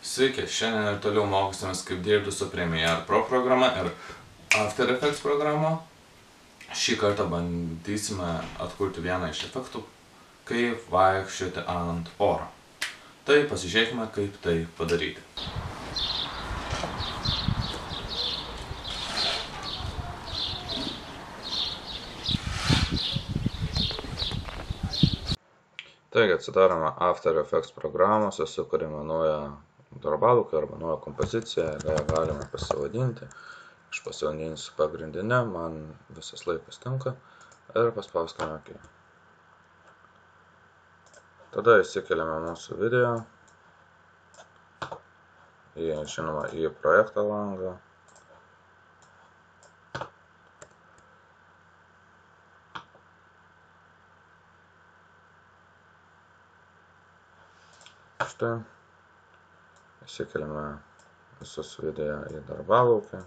Sveiki, šiandien ir toliau mokysimės, kaip dirbti su Premiere Pro programa ir After Effects programa. Šį kartą bandysime atkurti vieną iš efektų, kaip vaikščioti ant oro. Tai pasižiūrėkime, kaip tai padaryti. Taigi atsidarome After Effects programą, susikūrėme naują darbalūkį arba naują kompoziciją, ją galime pasivadinti. Aš pasivadinsiu pagrindinę, man visas laikas tinka ir paspauskime OK. Tada įsikeliame mūsų video, žinoma, į projekto langą. Štai, įsikeliame visus video į darbalūkį.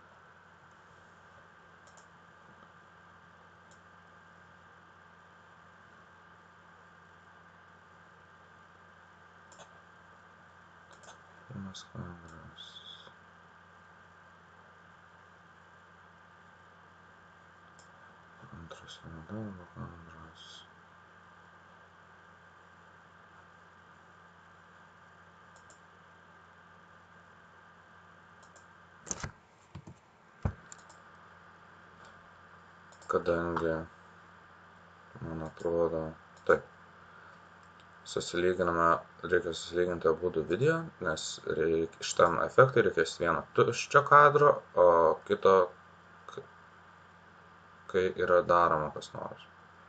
Pirmas kadras. Antras darbo kadras. Kadangi, man atrodo, taip, reikia susilyginti abudu video, nes šitam efektui reikės vieno tuščio kadro, o kito, kai yra daroma kas nors.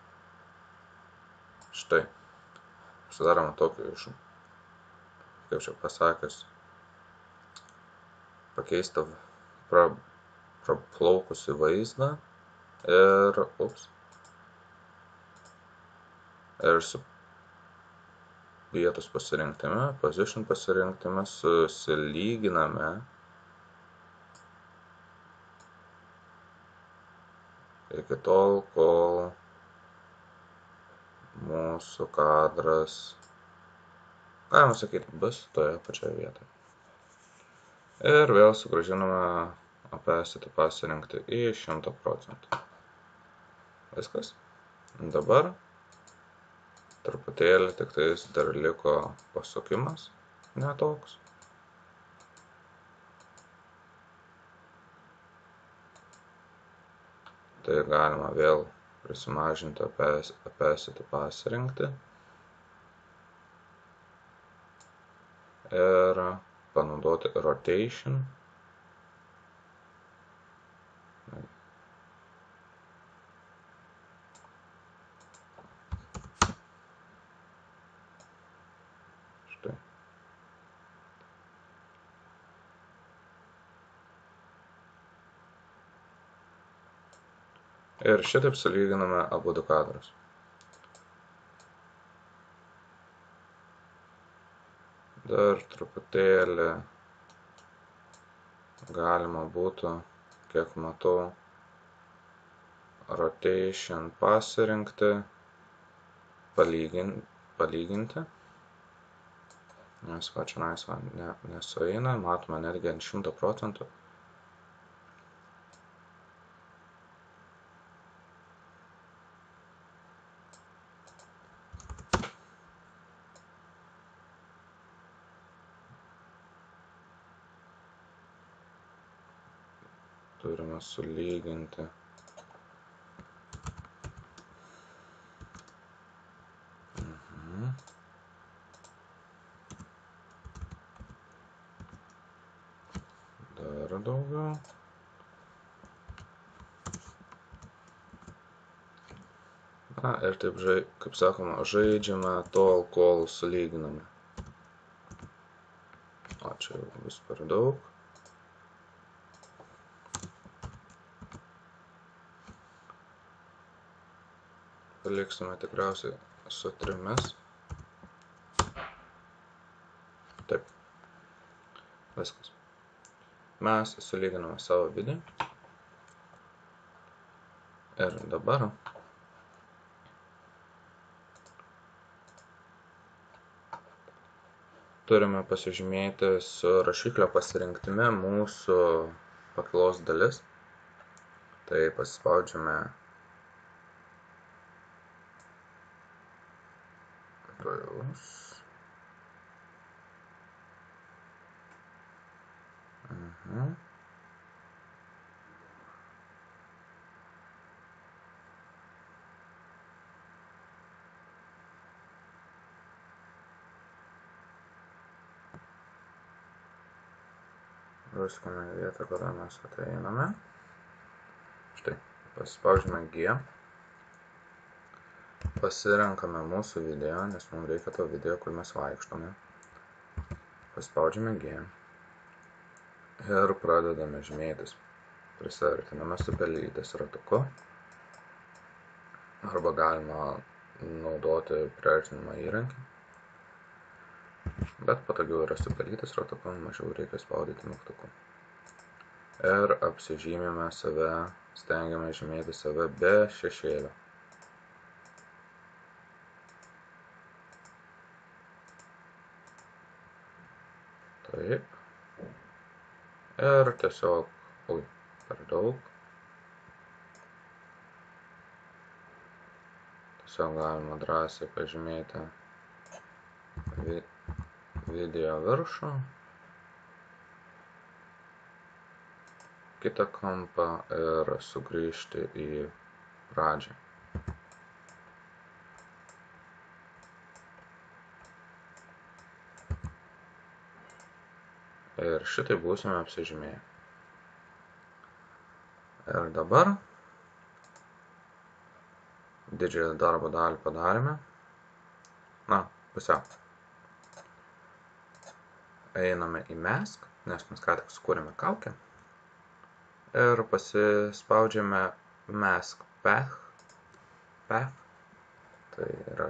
Štai, sudarome tokį, kaip čia pasakius, pakeistą praplaukusį vaizdą ir su vietos pasirinktime, position pasirinktime susilyginame iki tol, kol mūsų kadras, galima sakyti, bus toje pačioje vietoje. Ir vėl sugrąžiname opacity pasirinkti į 100%. Viskas. Dabar truputėlį tik tais dar liko pasukimas, netoks. Tai galima vėl prisimažinti opacity pasirinkti ir panaudoti rotation. Štai. Ir šitaip sulyginame abudu kadrus. Dar truputėlį galima būtų, kiek matau, rotation pasirinkti, palyginti. Nes va čia nesueina, matome netgi ant 100%. Turime sulyginti. Dar daugiau. Na ir taip, kaip sakoma, žaidžiame tol, kol sulyginame. O čia jau vis per daug. Paliksime tikriausiai su 3. Taip. Viskas. Mes sulyginame savo video. Ir dabar turime pasižymėti su rašiklio pasirinktimi mūsų pakylos dalis. Tai pasispaudžiame plus. Raskime vietą, kada mes ateiname. Štai, pasispaudžiame G. Pasirenkame mūsų video, nes mums reikia to video, kur mes vaikštome. Pasispaudžiame G. Ir pradedame žymėtis. Prisartiname su pelytės ratuku. Arba galima naudoti priartinimą įrankį. Bet patogiau yra su pelytės ratuku, mažiau reikia spaudyti mygtuku. Ir apsižymime save, stengiame žymėti save be šešėlio. Taip. Ir tiesiog, per daug. Tiesiog galima drąsiai pažymėti video viršų, kitą kampą ir sugrįžti į pradžią. Ir šitai būsime apsižymėję. Ir dabar didžiąją darbo dalį padarėme. Na, pusiau. Einame į Mask, nes mes ką tik sukūrėme kaukę. Ir pasispaudžiame Mask Path. Tai yra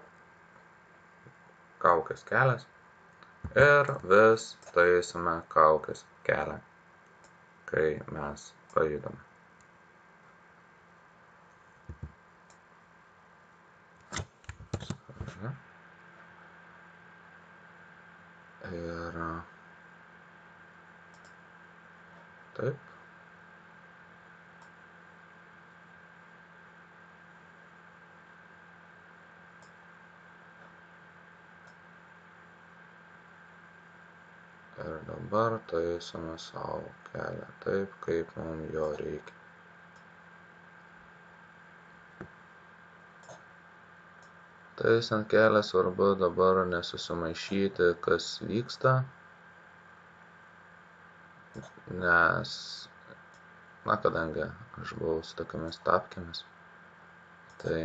kaukės kelias. Ir vis taisome kaukės kelią, kai mes pajudame. Ir taip. Ir dabar taisome savo kelią taip, kaip mums jo reikia. Taisant kelią svarbu dabar nesusimaišyti, kas vyksta, nes, kadangi aš buvau su tokiamis tapkėmis, tai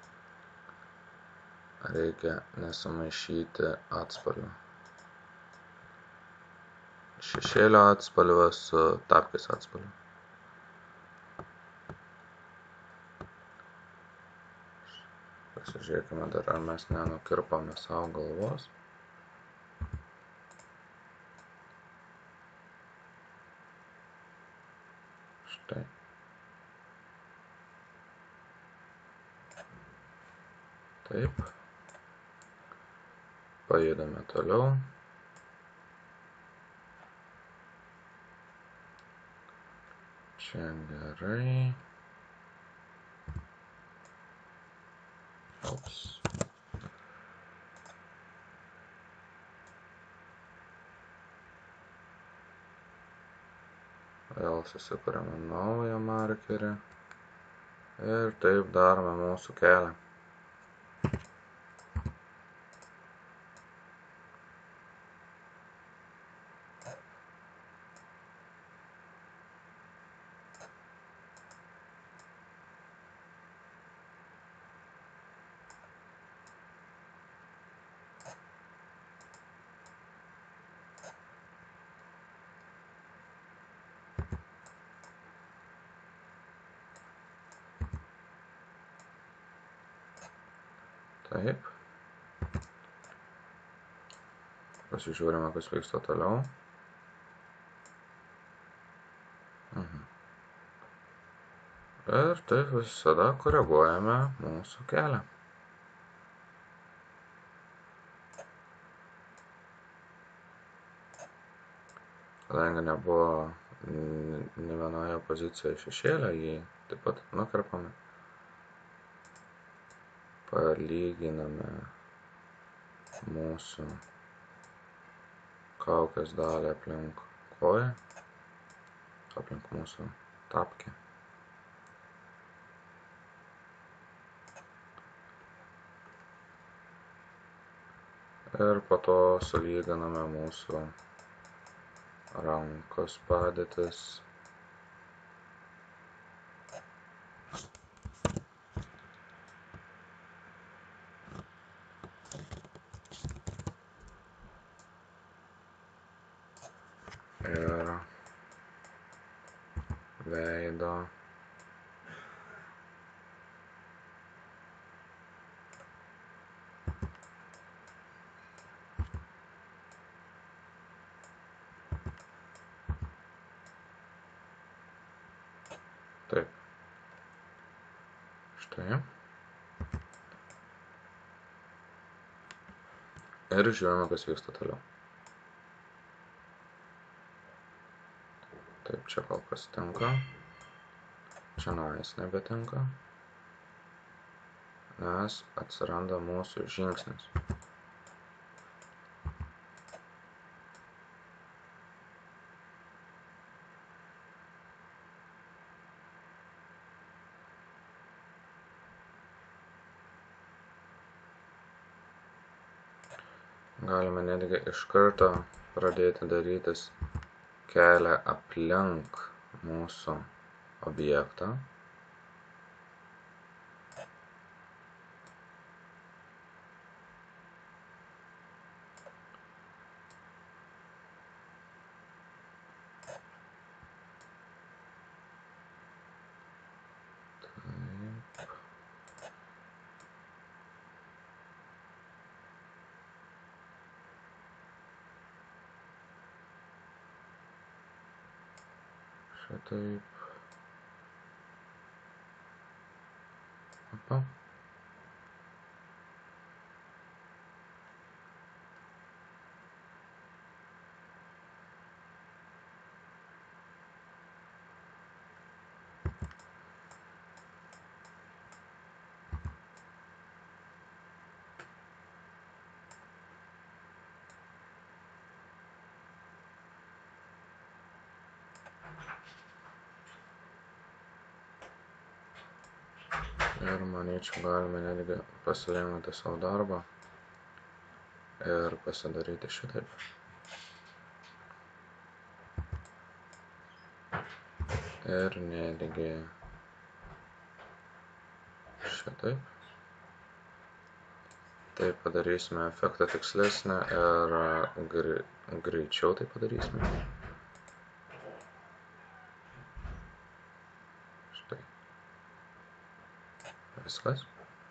reikia nesumaišyti atspalvių. Šešėlio atspalvio su tapkės atspalviu. Pasižiūrėkime dar, ar mes nenukirpame savo galvos. Štai. Taip. Pajudame toliau. Čia gerai. Vėl susikuriame naują markerį ir taip darome mūsų kelią. Taip. Pasižiūrime, kas vyksta toliau. Ir taip visada koreguojame mūsų kelią. Kadangi nebuvo nė vienoje pozicijoje šešėlio, jį taip pat nukarpame. Palyginame mūsų kaukės dalį aplink koją, aplink mūsų tapkę. Ir po to sulyginame mūsų rankos padėtis. Ir veido taip. Štai. Ir žiūrime, kas vyksta toliau. Taip, čia kol kas tinka. Čia jis nebetinka. Nes atsiranda mūsų žingsnis. Galime netgi iš karto pradėti darytis kelią aplink mūsų objektą. Šitaip. Opa. Ir manyčiau, galime netgi pasilengvinti savo darbą ir pasidaryti šitaip. Ir netgi šitaip. Tai padarysime efektą tikslesnį ir greičiau tai padarysime. Štai. Viskas.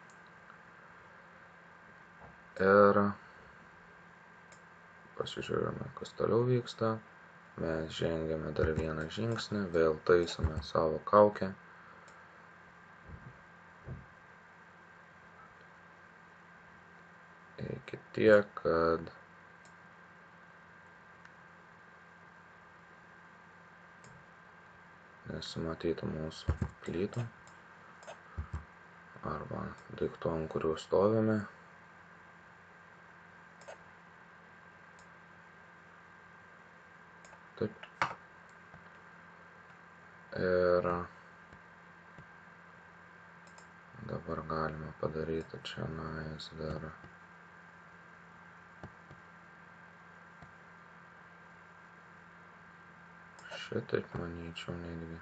Ir pasižiūrime, kas toliau vyksta. Mes žengiame dar vieną žingsnį, vėl taisome savo kaukę. Iki tiek, kad nesimatytų mūsų plytų arba daiktų, ant kurių stovime. Taip. Ir dabar galime padaryti čia dar šitaip, manyčiau, netgi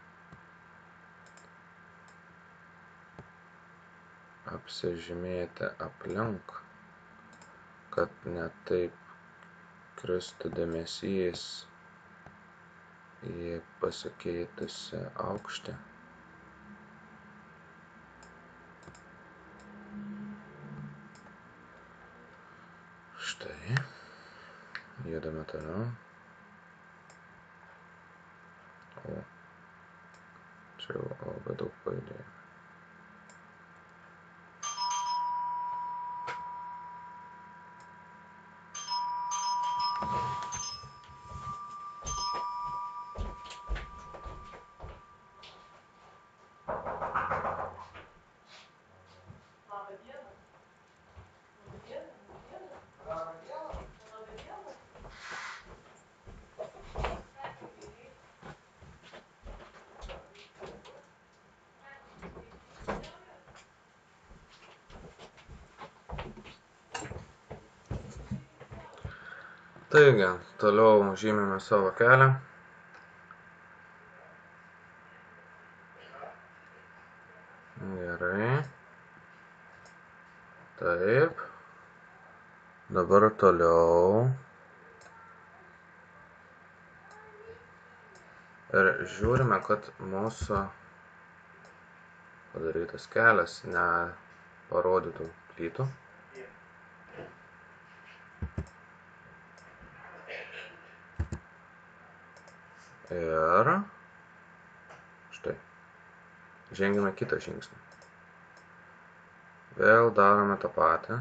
apsižymėti aplink, kad ne taip kristų dėmesys į pasikeitusią aukštį. Štai, judame toliau. O, čia jau labai daug pajudėjo. Taigi, toliau žymime savo kelią. Gerai. Taip. Dabar toliau. Ir žiūrime, kad mūsų padarytas kelias neparodytų plytų. Ir štai. Žengime kitą žingsnį. Vėl darome tą patį,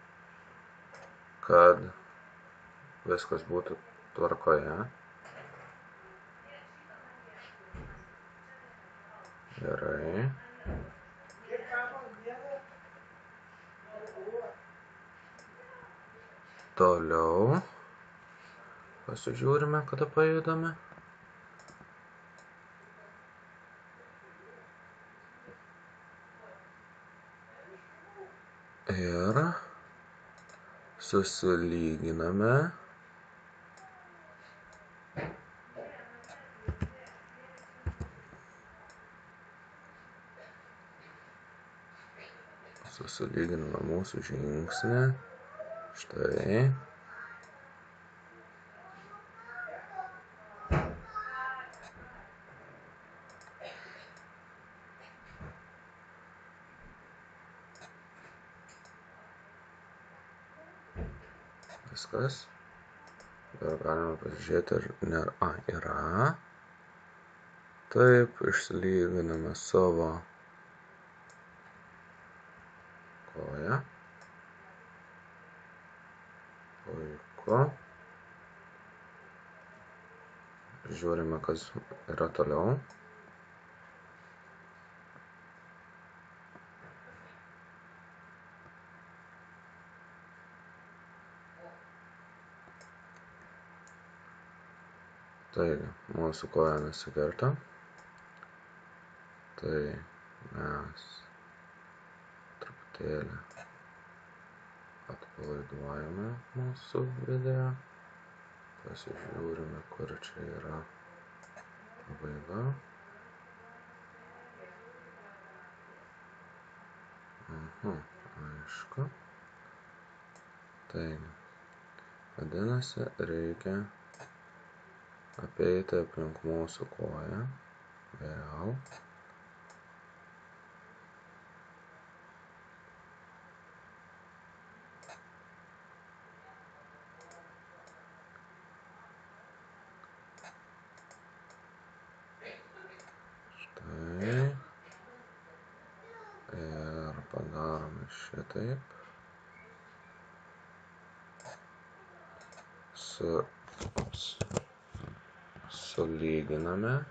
kad viskas būtų tvarkoje. Gerai. Toliau pasižiūrime, kada pajudame. Ir susilyginame. Susilyginame mūsų žingsnį. Štai. Viskas. Dar galime pasižiūrėti, ar yra. Taip, išsilyginame savo koją. Puiku. Žiūrime, kas yra toliau. Taigi, mūsų koja nesikerta. Tai mes truputėlį atpalaiduojame mūsų video. Pasižiūrime, kur čia yra pabaiga. Aišku. Taigi, vadinasi, reikia apeiti aplink mūsų koją. Vėl. Štai. Ir padarome šitaip. Sulyginame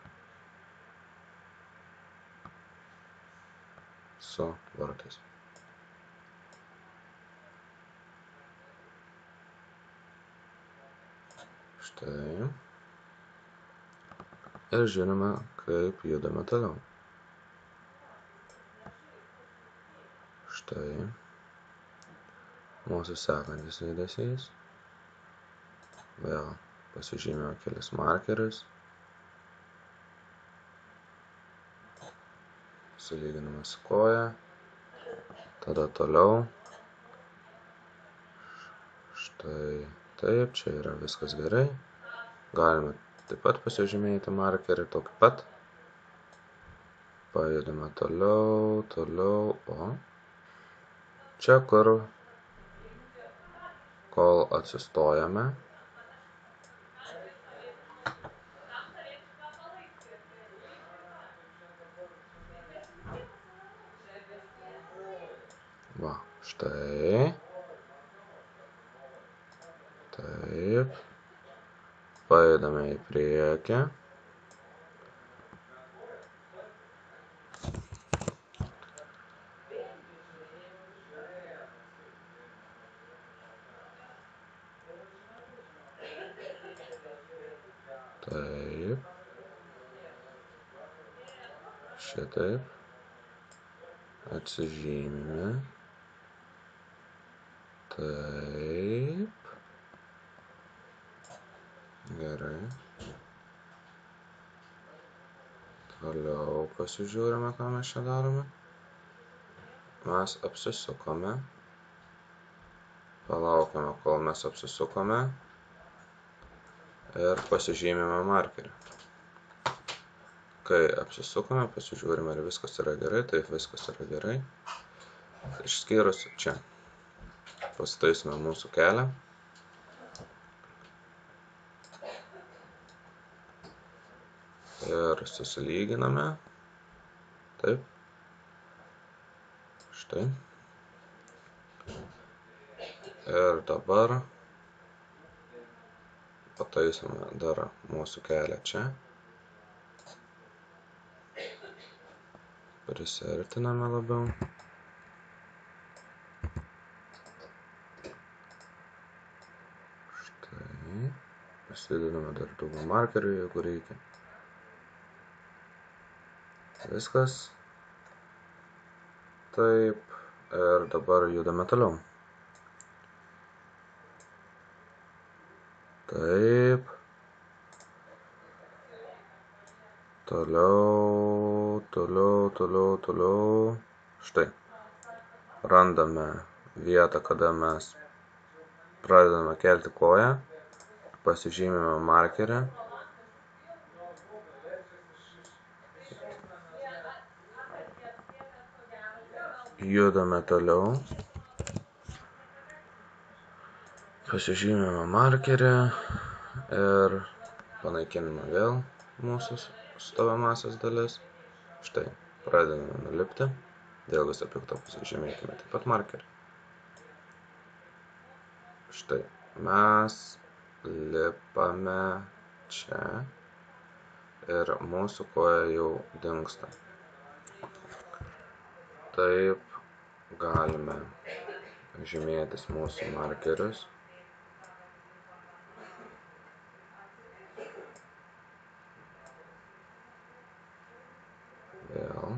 su vartais. Štai. Ir žinome, kaip judame toliau. Štai. Mūsų sekantis judesys. Vėl pasižymime kelis markerius. Sulyginame su koja. Tada toliau. Štai taip, čia yra viskas gerai. Galime taip pat pasižymėti markerį tokį pat. Pajudame toliau, o čia kur, kol atsistojame. Va, štai. Taip. Pajudame į priekį. Taip. Šitaip. Atsižymime. Taip. Gerai. Toliau pasižiūrime, ką mes čia darome. Mes apsisukome. Palaukime, kol mes apsisukome. Ir pasižymime markerį. Kai apsisukome, pasižiūrime, ar viskas yra gerai. Taip, viskas yra gerai. Išskyrus čia. Pasitaisime mūsų kelią. Ir susilyginame. Taip. Štai. Ir dabar pataisome dar mūsų kelią čia. Prisertiname labiau. Štai. Pasidedame dar daugiau markerių, jeigu reikia. Viskas. Taip. Ir dabar judame toliau. Taip. Toliau. Štai. Randame vietą, kada mes pradedame kelti koją. Pasižymime markerį. Judame toliau. Pasižymime markerį. Ir panaikiname vėl mūsų stovamasias dalis. Štai, pradedame nulipti. Dėl viso pikto pasižymėkime taip pat markerį. Štai, mes lipame čia ir mūsų koja jau dingsta. Taip galime žymėtis mūsų markerius. Vėl.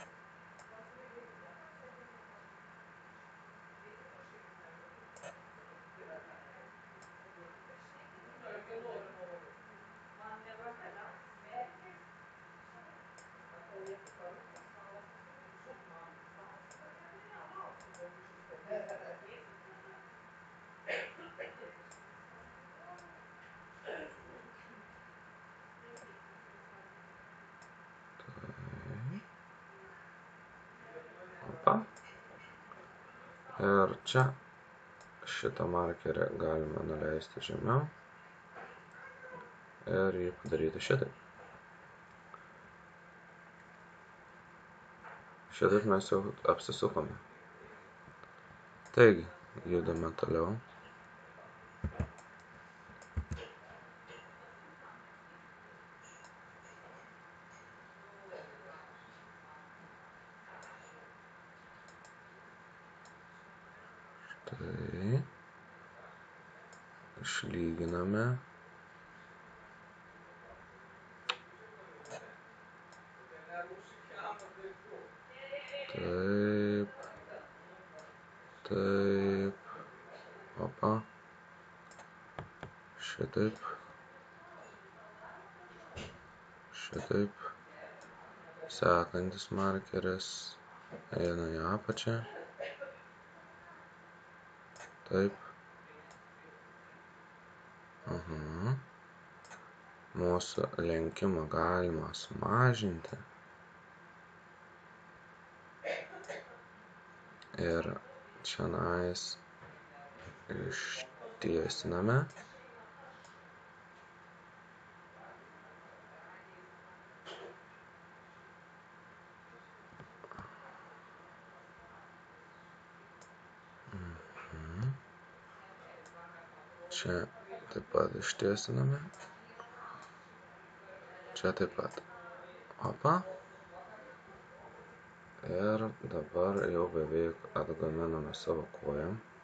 Opa. Ir čia šitą markerį galime nuleisti žemiau ir jį padaryti šitaip. Šitaip mes jau apsisukome. Taigi, judame toliau. Štai. Išlyginame. Taip. Opa. Šitaip. Sekantis markeris eina į apačią. Taip. Mūsų lenkimą galima sumažinti. Ir čionais ištiesiname. Čia taip pat ištiesiname. Čia taip pat. Opa. Ir dabar jau beveik atgaminame savo koją.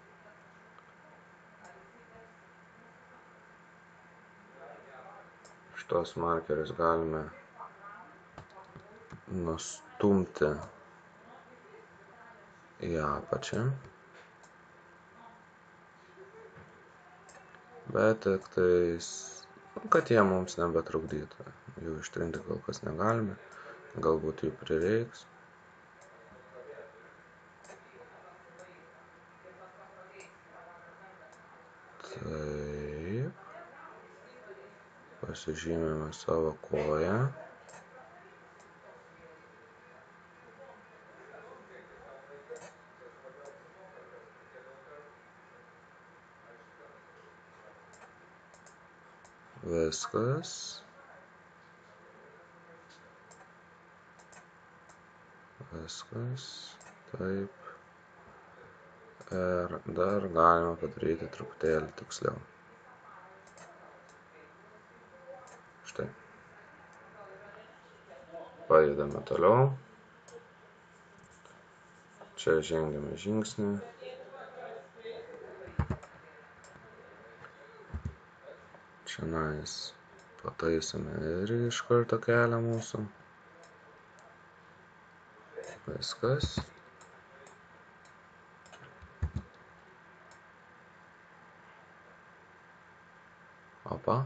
Šitos markerius galime nustumti į apačią. Bet tik tais kad jie mums nebetrukdytų. Jų ištrinti kol kas negalime, galbūt jų prireiks. Taip. Pasižymėme savo koją. Viskas. Taip. Ir dar galima padaryti truputėlį tiksliau. Štai. Pajudame toliau. Čia žengiame žingsnį. Čionais pataisome ir iš karto kelią mūsų. Viskas. Opa.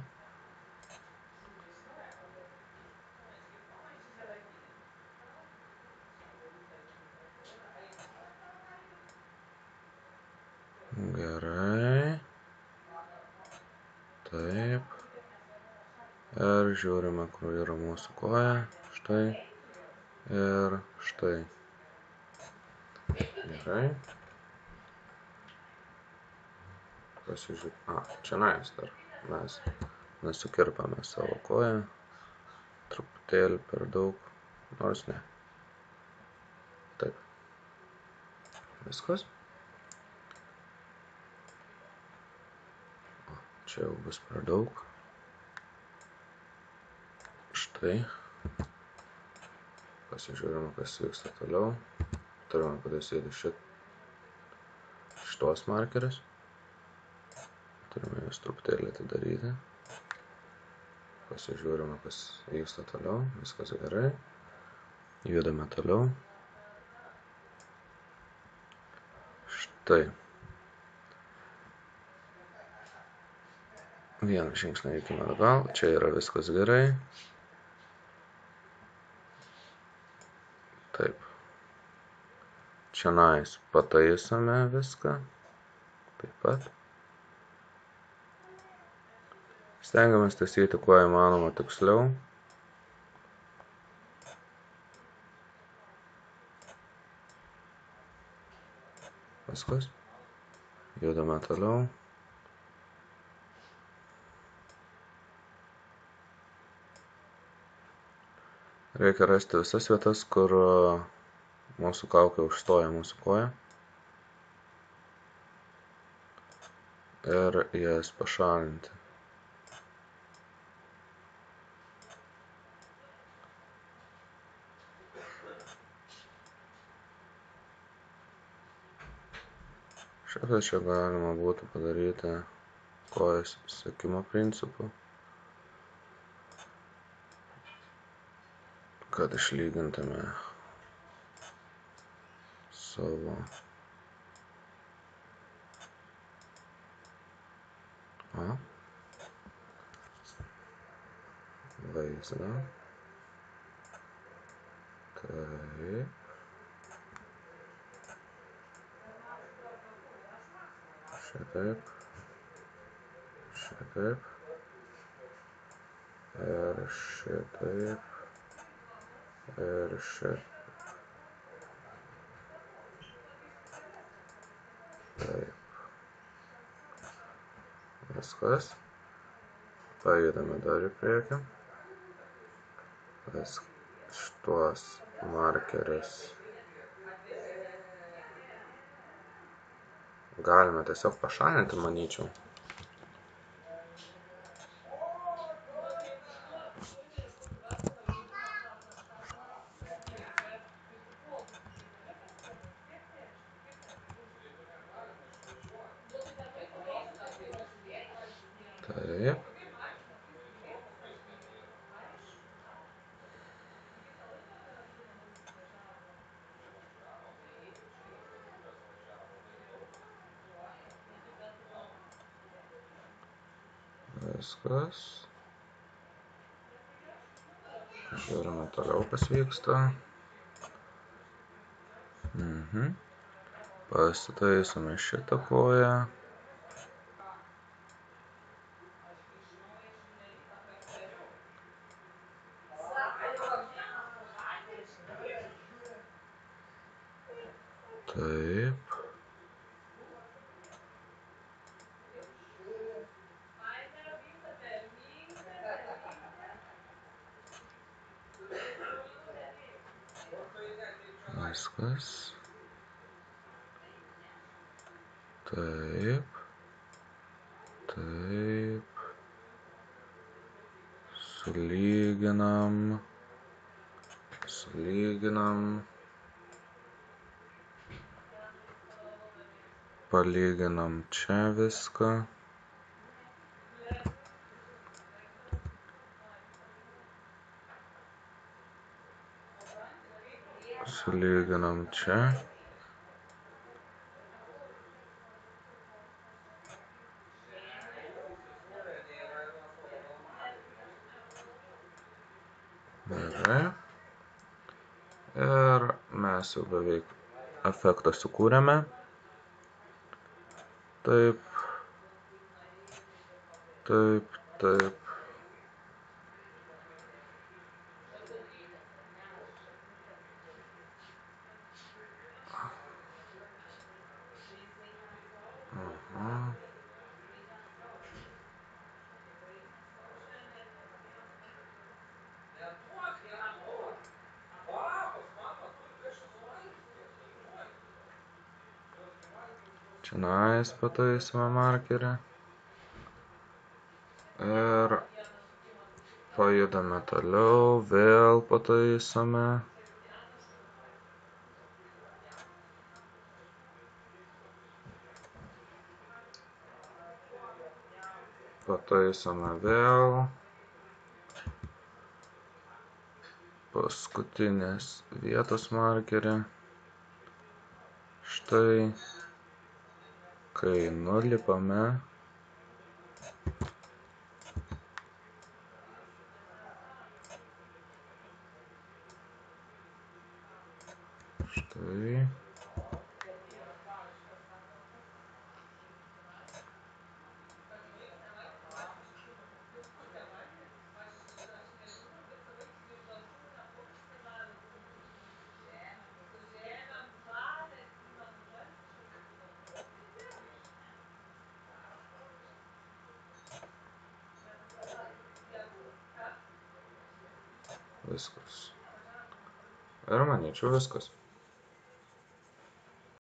Gerai. Taip. Ir žiūrime, kur yra mūsų koja. Štai. Ir štai. Gerai. Pasižiūrėjau. Čionais dar mes nesukirpame savo koją. Truputėlį per daug. Nors ne. Taip. Viskas. Čia jau bus per daug. Štai. Pasižiūrime, kas vyksta toliau. Turime pataisyti šitos markerius. Turime juos truputėlį atidaryti. Pasižiūrime, kas vyksta toliau. Viskas gerai. Judame toliau. Štai. Vieną žingsnį eikime atgal. Čia yra viskas gerai. Taip. Čionais pataisome viską. Taip pat. Stengiamės taisyti kuo įmanoma tiksliau. Viskas. Judame toliau. Reikia rasti visas vietas, kur mūsų kaukė užstoja mūsų koją. Ir jas pašalinti. Šiaip čia galima būtų padaryti kojos sekimo principu, kad išlygintume savo vaizdą. Taip. Šitaip. Šitaip. Ir šitaip. Ir šitaip. Taip. Viskas. Pajudame dar į priekį. Šituos markerius galime tiesiog pašalinti, manyčiau. Taip. Viskas. Žiūrime toliau, kas vyksta. Pasitaisome šitą koją. Taip. Viskas. Taip. Taip. Sulyginam. Palyginam čia viską. Sulyginam čia. Gerai. Ir mes jau beveik efektą sukūrėme. Taip. Taip, taip. Čionais pataisome markerį. Ir pajudame toliau, vėl pataisome. Pataisome vėl. Paskutinės vietos markerį. Štai, kai nulipame. Štai. Viskas. Ir manyčiau viskas.